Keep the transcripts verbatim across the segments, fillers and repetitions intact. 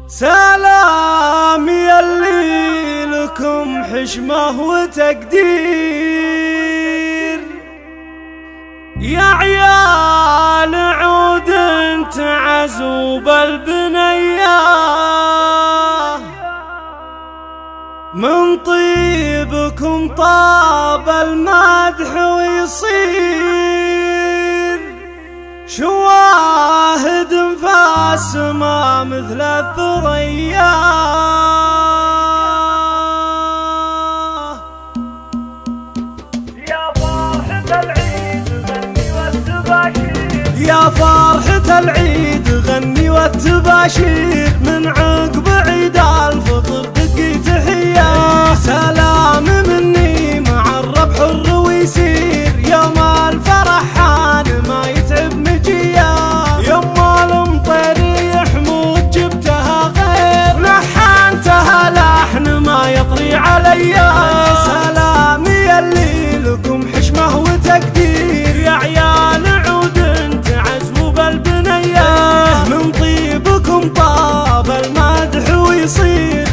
سلام يلي لكم حشمه وتقدير، يا عيال عود تعزوا بالبنية، من طيبكم طاب المدح ويصير، شواهد فاسمة مثل الثريا. يا فرحة العيد غني والتباشير، يا فرحة العيد غني والتباشير، من عقب عيد الفطر دقي تحية، سلام مني مع الربح الرويسير، يوم الفرح حان ما يتعب مجيه، يما المطير يحمود جبتها غير، لحنتها لحن ما يطري عليا، سلام يلي لكم حشمه وتقدير، يا عيال عود تعزوا بالبنية، من طيبكم طاب المدح ويصير،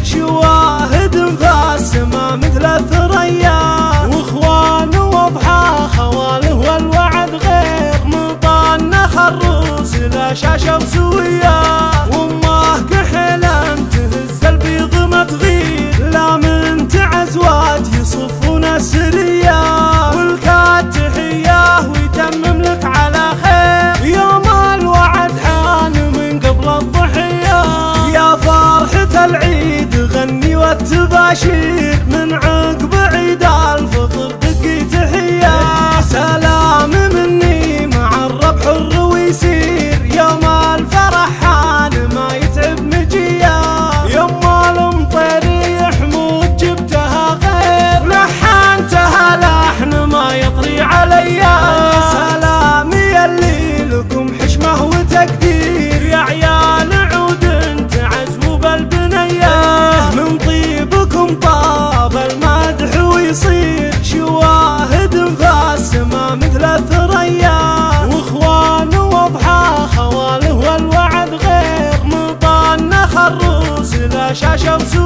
شواهد فاسمة مثل الثريا، واخوان واضحى خواله والوعد غير، مطان خروس لا شاشة وسوية، وامه كحلا تهز البيض ما تغير، لا من تعزوات يصفون سرية، والكات تحية ويتمم لك على خير، يوم الوعد حان من قبل الضحية، يا فرحة العيد غني والتباشير، من عقب عيد الفطر دقي تحية، سلام مني مع الربح الرويسير، يوم الفرح حان ما يتعب مجيه، يما المطير يحمود جبتها غير، لحنتها لحن ما يطري عليا، سلام يلي لكم حشمه وتقدير، يا عيال عود تعزوا بالبنية، من طيبكم طاب المدح ويصير، شواهد فاسمة مثل الثريا، واخوان واضحى خواله والوعد غير، مطان خروس لا شاشة وسوية.